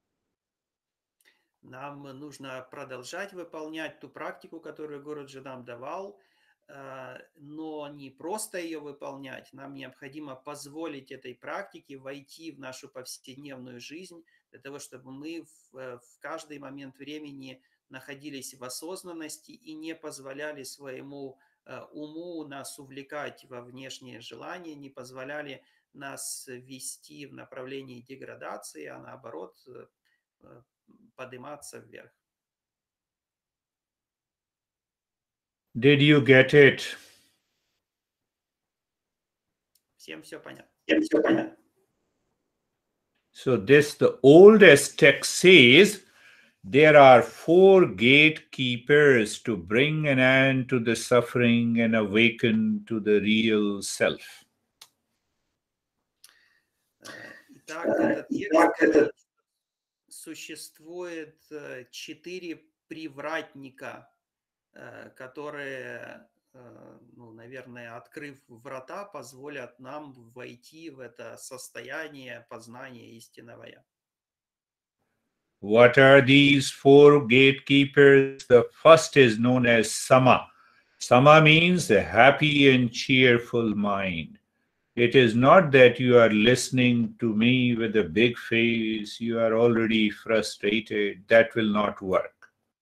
Нам нужно продолжать выполнять ту практику, которую Гуруджи нам давал, но не просто ее выполнять. Нам необходимо позволить этой практике войти в нашу повседневную жизнь, для того, чтобы мы в каждый момент времени находились в осознанности и не позволяли своему уму нас увлекать во внешние желания, не позволяли нас вести в направлении деградации, а наоборот подниматься вверх. Did you get it? Всем все понятно. So this, the oldest text says, there are 4 gatekeepers to bring an end to the suffering and awaken to the real self. Итак, этот текст существует 4 привратника, которые, наверное, открыв врата, позволят нам войти в это состояние познания истинного Я. What are these 4 gatekeepers? The first is known as Sama. Sama means a happy and cheerful mind. It is not that you are listening to me with a big face, you are already frustrated. That will not work.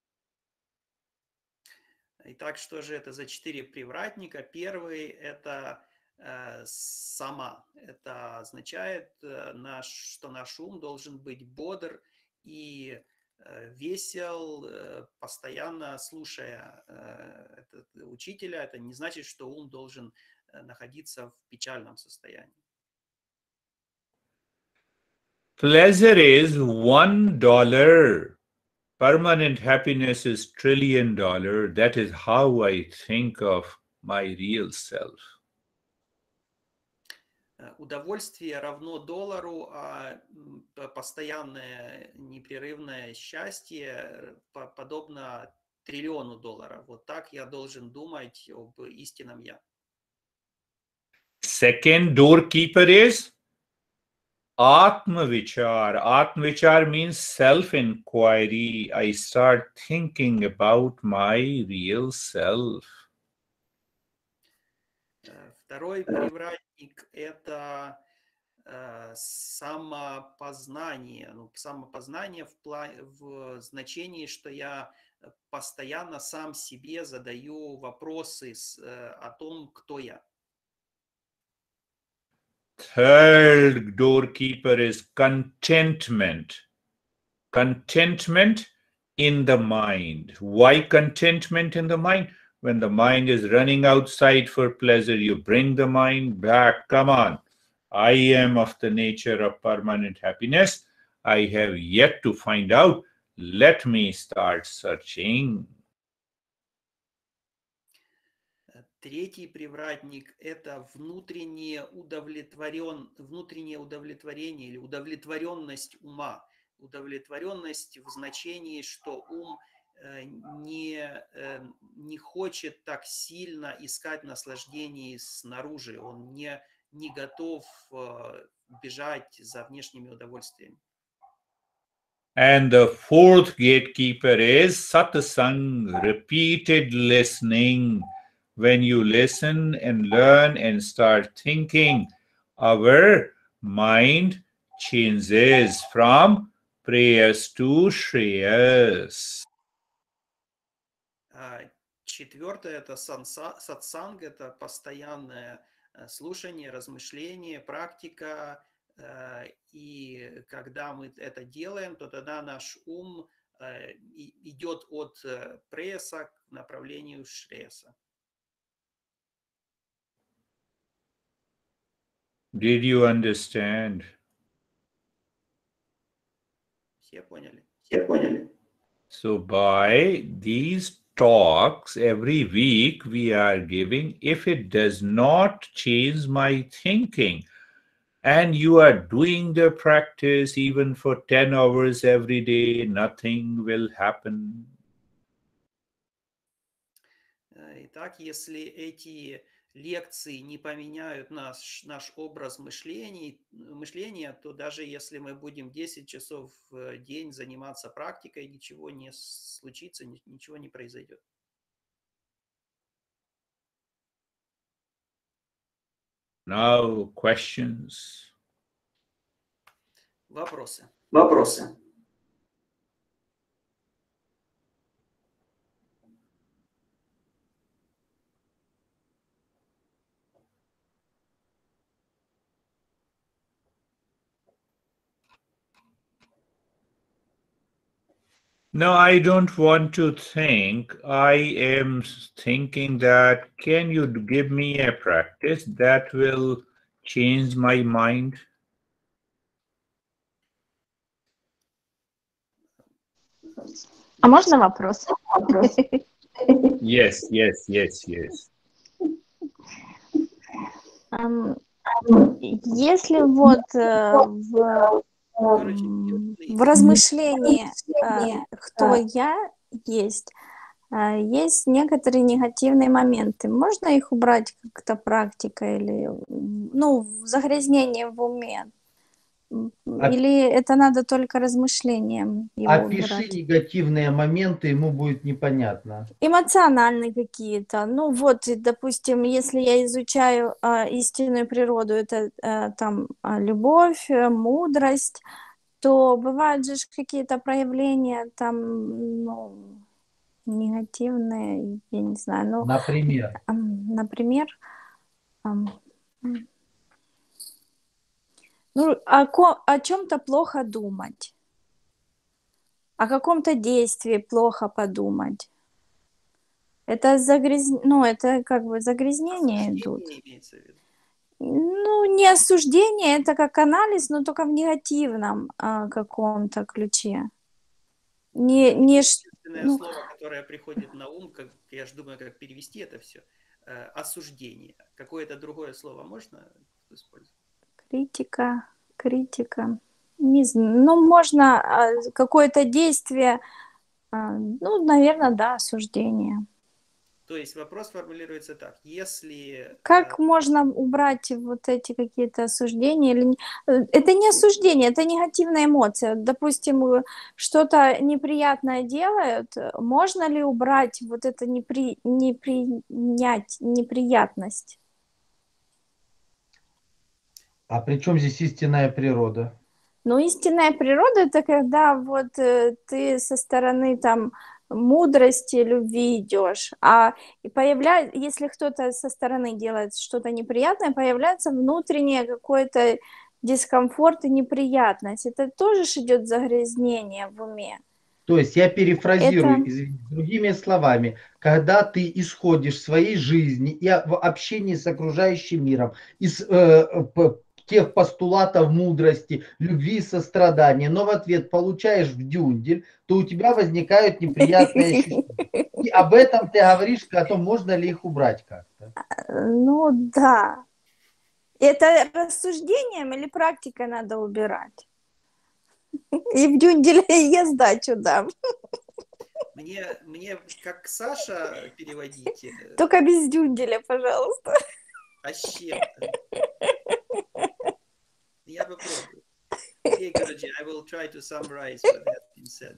Итак, что же это за 4 привратника? Первый – это сама. Это означает, что наш ум должен быть бодр и весел, постоянно слушая учителя. Это не значит, что ум должен находиться в печальном состоянии. Pleasure is $1. Permanent happiness is $1 trillion. That is how I think of my real self. Удовольствие равно $1, а постоянное непрерывное счастье подобно $1 триллиону. Вот так я должен думать об истинном Я. Second doorkeeper is Atma Vichar. Atma Vichar means self-inquiry. I start thinking about my real self. Второй привратник – это самопознание. Самопознание в значении, что я постоянно сам себе задаю вопросы о том, кто я. Third doorkeeper is contentment. Contentment in the mind. Why contentment in the mind? When the mind is running outside for pleasure, you bring the mind back. Come on. I am of the nature of permanent happiness. I have yet to find out. Let me start searching. Третий привратник – это внутреннее удовлетворение или удовлетворенность ума. Удовлетворенность в значении, что ум не хочет так сильно искать наслаждений снаружи. Он не готов бежать за внешними удовольствиями. And the fourth gatekeeper is satsang, repeated listening. When you listen and learn and start thinking, our mind changes from prayers to shreyas. Четвертое – это сатсанг, это постоянное слушание, размышление, практика. И когда мы это делаем, то тогда наш ум идет от преса к направлению шреяса. Did you understand? Все поняли? Все поняли? So by these talks every week we are giving, if it does not change my thinking, and you are doing the practice even for 10 hours every day, nothing will happen. Итак, если эти лекции не поменяют наш образ мышления, то даже если мы будем 10 часов в день заниматься практикой, ничего не случится, ничего не произойдет. Now, questions. Вопросы. Вопросы. No, I don't want to think. I am thinking that can you give me a practice that will change my mind? А можно вопрос? Yes. Если вот в размышлении, кто я есть, есть некоторые негативные моменты. Можно их убрать как-то практикой или, загрязнение в уме? Или это надо только размышлением его Опиши убирать? негативные моменты, ему будет непонятно. Эмоциональные какие-то. Допустим, если я изучаю истинную природу, это там любовь, мудрость, то бывают же какие-то проявления там, негативные, я не знаю. Например? Например, о чем-то плохо думать, о каком-то действии плохо подумать. Это это как бы загрязнения идут. Не осуждение, это как анализ, но только в негативном каком-то ключе. Единственное слово, которое приходит на ум, я же думаю, как перевести это все, осуждение. Какое-то другое слово можно использовать? Критика. Не знаю. Можно какое-то действие, наверное, да, осуждение. То есть вопрос формулируется так: если... Как можно убрать вот эти какие-то осуждения? Это не осуждение, это негативная эмоция. Допустим, что-то неприятное делают, можно ли убрать вот это неприятность? А при чем здесь истинная природа? Истинная природа — это когда вот ты со стороны там мудрости, любви идешь, если кто-то со стороны делает что-то неприятное, появляется внутреннее какой-то дискомфорт и неприятность. Это тоже идет загрязнение в уме. То есть я перефразирую, другими словами, когда ты исходишь в своей жизни и в общении с окружающим миром из тех постулатов мудрости, любви и сострадания, но в ответ получаешь вдюндель, то у тебя возникают неприятные ощущения. И об этом ты говоришь, о том, можно ли их убрать как-то. Ну да. Это рассуждением или практикой надо убирать? И в дюнделе я сдачу дам. Мне как Саша переводите, Только без дюнделя, пожалуйста. а с чем-то. Я попробую. Okay, Guruji, I will try to summarize what has been said.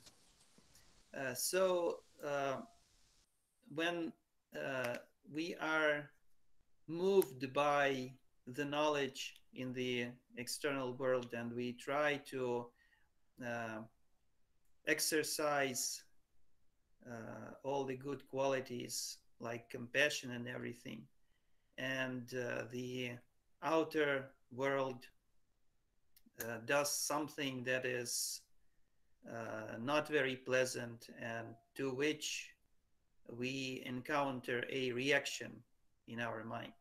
When we are moved by the knowledge in the external world and we try to exercise all the good qualities like compassion and everything, and the outer world does something that is not very pleasant and to which we encounter a reaction in our mind,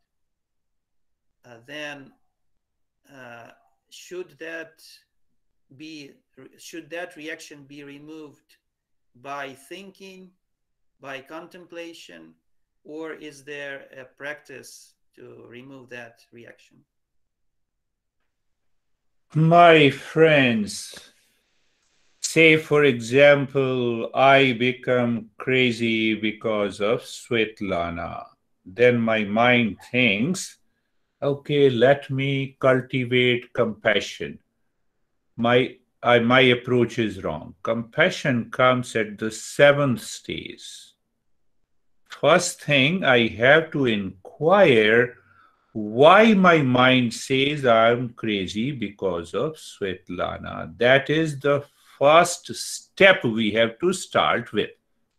then should that reaction be removed by thinking, by contemplation, or is there a practice to remove that reaction? My friends, say for example, I become crazy because of Svetlana. Then my mind thinks, okay, let me cultivate compassion. My approach is wrong. Compassion comes at the 7th stage. First thing, I have to inquire why my mind says I'm crazy because of Svetlana. That is the first step we have to start with.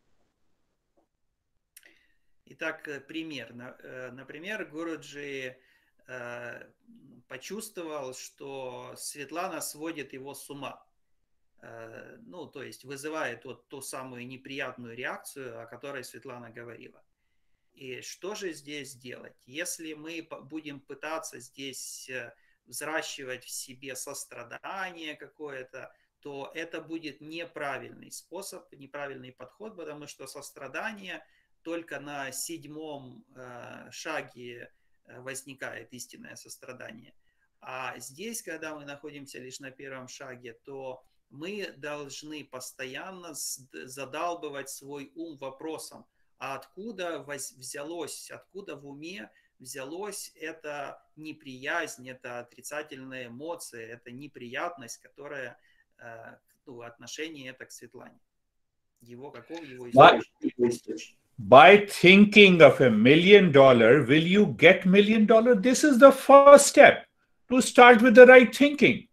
Итак, пример. Например, Гуруджи почувствовал, что Светлана сводит его с ума. Ну, то есть вызывает вот ту самую неприятную реакцию, о которой Светлана говорила. И что же здесь делать? Если мы будем пытаться здесь взращивать в себе сострадание какое-то, то это будет неправильный способ, неправильный подход, потому что сострадание только на 7-м шаге возникает истинное сострадание. А здесь, когда мы находимся лишь на 1-м шаге, то мы должны постоянно задалбывать свой ум вопросом, а откуда откуда в уме взялось эта неприязнь, это отрицательная эмоция, это неприятность, которая, отношение это к Светлане. Каков его источник? By thinking of $1 million, will you get $1 million? This is the first step to start with the right thinking.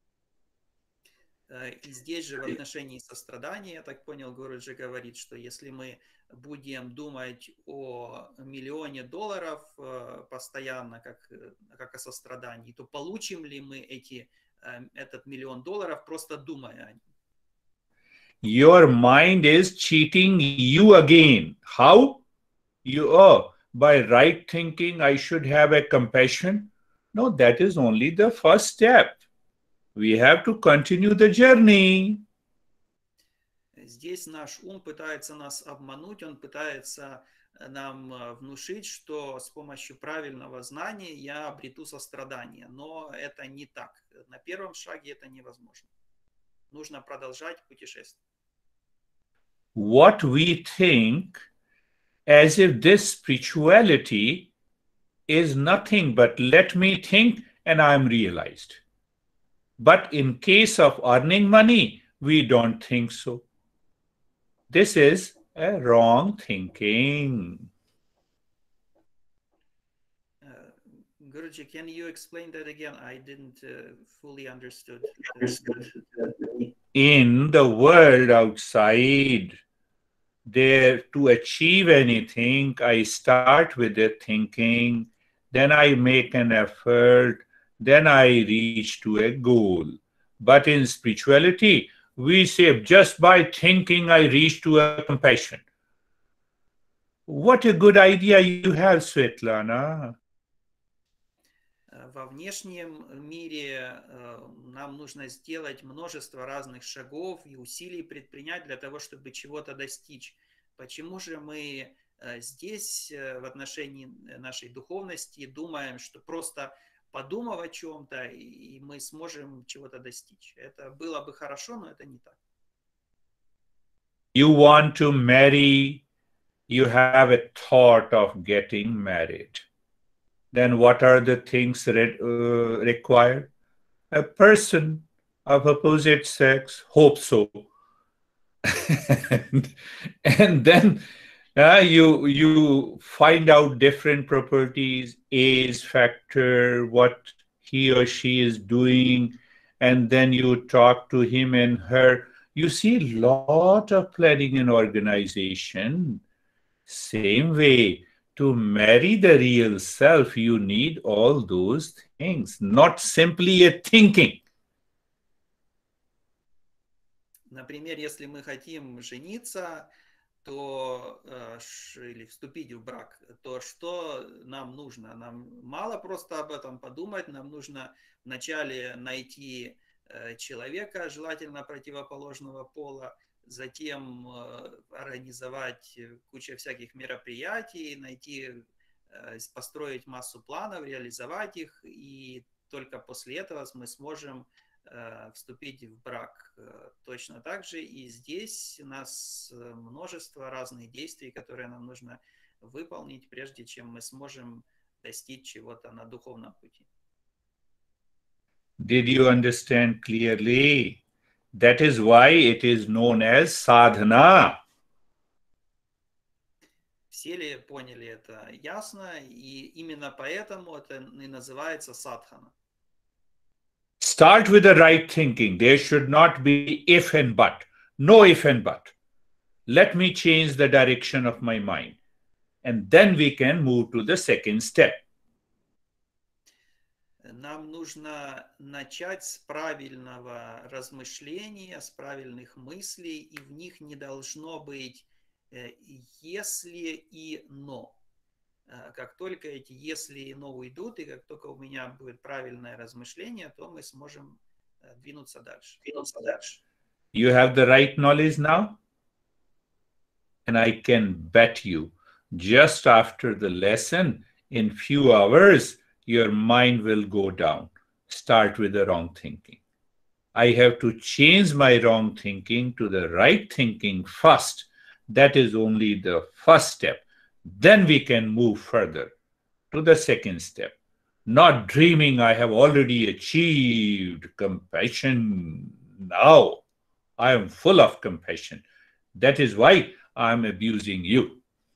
И здесь же в отношении сострадания, я так понял, Гуруджи говорит, что если мы будем думать о $1 миллионе постоянно, как о сострадании, то получим ли мы этот $1 миллион, просто думая о нем? Your mind is cheating you again. How? By right thinking, I should have a compassion. No, that is only the first step. We have to continue the journey. Здесь наш ум пытается нас обмануть, он пытается нам внушить, что с помощью правильного знания я обрету сострадание. Но это не так. На 1-м шаге это невозможно. Нужно продолжать путешествие. What we think as if this spirituality is nothing but let me think and I am realized. But in case of earning money, we don't think so. This is a wrong thinking. Guruji, can you explain that again? I didn't fully understood. In the world outside, there to achieve anything, I start with the thinking, then I make an effort, then I reach to a goal. But in spirituality, we say just by thinking I reach to a compassion. What a good idea you have, Svetlana. Во внешнем мире нам нужно сделать множество разных шагов и усилий предпринять для того, чтобы чего-то достичь. Почему же мы Здесь в отношении нашей духовности думаем, что просто подумав о чем-то, и мы сможем чего-то достичь. Это было бы хорошо, но это не так. You want to marry, you have a thought of getting married. Then what are the things required? A person of opposite sex hopes so. And then you find out different properties, age factor, what he or she is doing, and then you talk to him and her. You see a lot of planning and organization. Same way, to marry the real self, you need all those things, not simply a thinking. Например, если мы хотим жениться, то или вступить в брак, то что нам нужно? Нам мало просто об этом подумать, нам нужно вначале найти человека, желательно противоположного пола, затем организовать кучу всяких мероприятий, найти, построить массу планов, реализовать их, и только после этого мы сможем вступить в брак. Точно так же и здесь у нас множество разных действий, которые нам нужно выполнить, прежде чем мы сможем достичь чего-то на духовном пути. Did you understand clearly? That is why it is known as sadhana. Все ли поняли это ясно? И именно поэтому это и называется садхана. Start with the right thinking. There should not be if and but. No if and but. Let me change the direction of my mind. And then we can move to the second step. Нам нужно начать с правильного размышления, с правильных мыслей, и в них не должно быть если и но. Как только эти если и но уйдут, и как только у меня будет правильное размышление, то мы сможем двинуться дальше. You have the right knowledge now? And I can bet you, just after the lesson, in few hours, your mind will go down. Start with the wrong thinking. I have to change my wrong thinking to the right thinking first. That is only the first step. Then we can move further to the second step. Not dreaming I have already achieved compassion. Now I am full of compassion. That is why I am abusing you.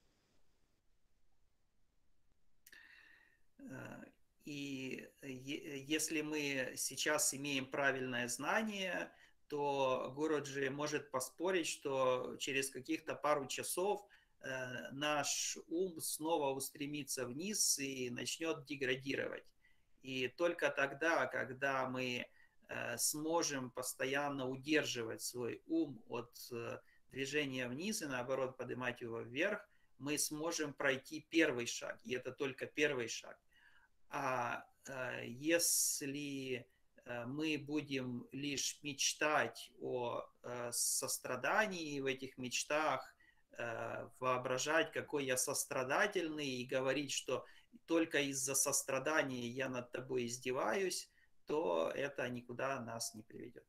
И если мы сейчас имеем правильное знание, то Гуруджи может поспорить, что через каких-то пару часов наш ум снова устремится вниз и начнет деградировать. И только тогда, когда мы сможем постоянно удерживать свой ум от движения вниз и наоборот поднимать его вверх, мы сможем пройти первый шаг. И это только первый шаг. А если мы будем лишь мечтать о сострадании, в этих мечтах воображать, какой я сострадательный, и говорить, что только из-за сострадания я над тобой издеваюсь, то это никуда нас не приведет.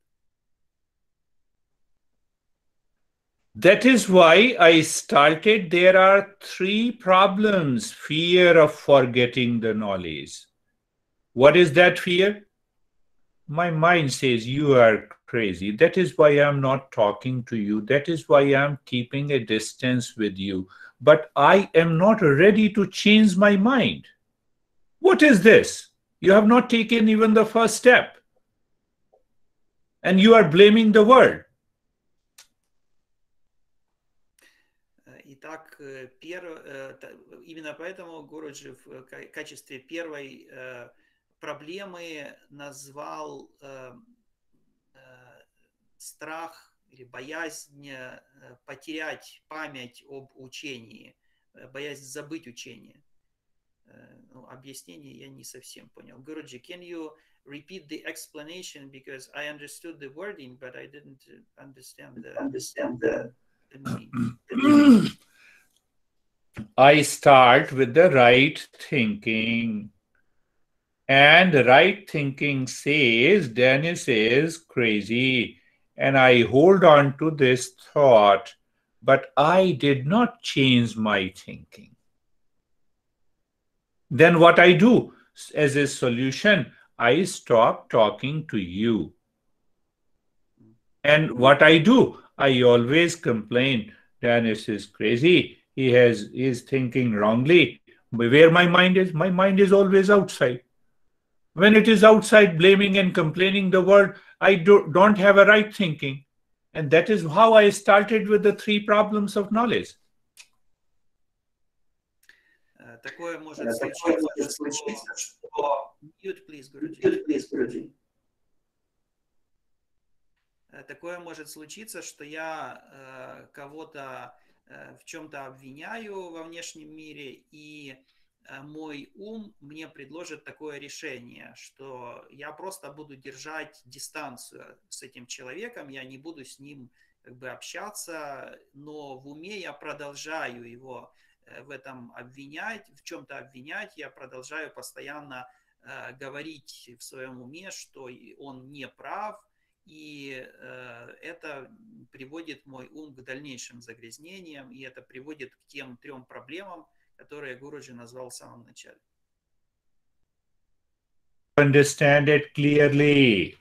That is why I started. There are 3 problems. Fear of forgetting the knowledge. What is that fear? My mind says, you are crazy. That is why I'm not talking to you. That is why I'm keeping a distance with you. But I am not ready to change my mind. What is this? You have not taken even the first step. And you are blaming the world. Итак, именно поэтому Гуруджи в качестве первой проблемы назвал страх или боязнь потерять память об учении, боязнь забыть учение. Объяснение я не совсем понял. Guruji, can you repeat the explanation, because I understood the wording, but I didn't understand the meaning. I start with the right thinking. And right thinking says Dennis is crazy. And I hold on to this thought, but I did not change my thinking. Then what I do as a solution, I stop talking to you. And what I do, I always complain, Dennis is crazy. He is thinking wrongly. Where my mind is always outside. When it is outside blaming and complaining the word, I don't have a right thinking. And that is how I started with the 3 problems of knowledge. Такое может случиться, что... Mute, please, Guruji. Такое может случиться, что я кого-то в чем-то обвиняю во внешнем мире, и мой ум мне предложит такое решение, что я просто буду держать дистанцию с этим человеком, я не буду с ним как бы общаться, но в уме я продолжаю его в этом обвинять, в чем-то обвинять, я продолжаю постоянно говорить в своем уме, что он не прав, и это приводит мой ум к дальнейшим загрязнениям, и это приводит к тем 3 проблемам, которые Гуруджи назвал в самом начале. Understand it clearly.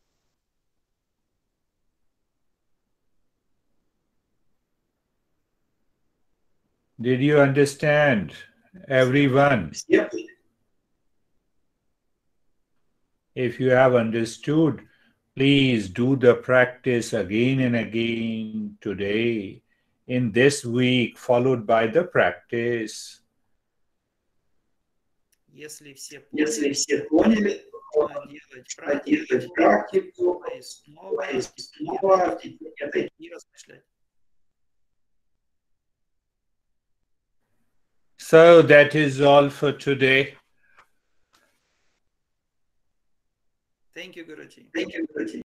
Did you understand, everyone? If you have understood, please do the practice again and again today, in this week, followed by the practice. Если все поняли, делать практику, и снова и размышлять. So that is all for today. Thank you, Guruji.